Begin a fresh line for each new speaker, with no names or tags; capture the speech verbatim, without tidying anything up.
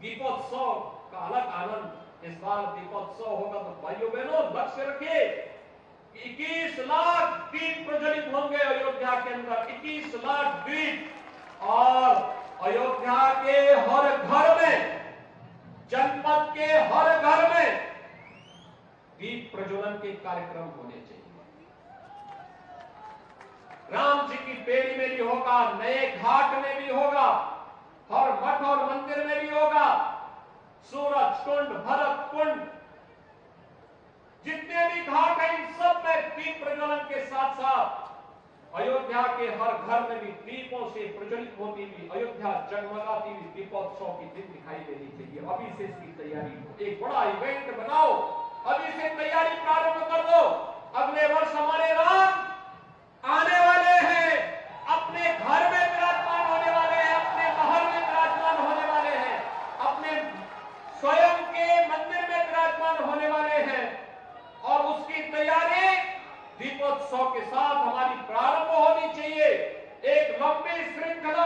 दीपोत्सव का अलग आनंद। इस बार दीपोत्सव होगा तो भाइयों बहनों लक्ष्य रखिए, इक्कीस लाख दीप प्रज्वलित होंगे अयोध्या के अंदर, इक्कीस लाख दीप। और अयोध्या के हर घर में, जनपद के हर घर में दीप प्रज्वलन के कार्यक्रम होने चाहिए। राम जी की बेड़ी में भी होगा, नए घाट में भी होगा, हर मठ और मंदिर में भी होगा, सूरज कुंड, भरत कुंड, जितने भी घाट हैं इन सब में दीप प्रज्वलन के साथ साथ अयोध्या के हर घर में भी दीपों से प्रज्वलित होती हुई अयोध्या जगमगाती हुई दीपोत्सव की दिन दिखाई देनी चाहिए। अभी से इसकी तैयारी हो, एक बड़ा इवेंट बनाओ, अभी से तैयारी प्रारंभ कर दो। अगले वर्ष हमारे राम आने वाले हैं, अपने घर में विराजमान होने वाले हैं, अपने महल में विराजमान होने वाले हैं, अपने स्वयं के मंदिर में विराजमान होने वाले हैं। और उसकी तैयारी दीपोत्सव के साथ हमारी प्रारंभ होनी चाहिए। एक लंबी श्रृंखला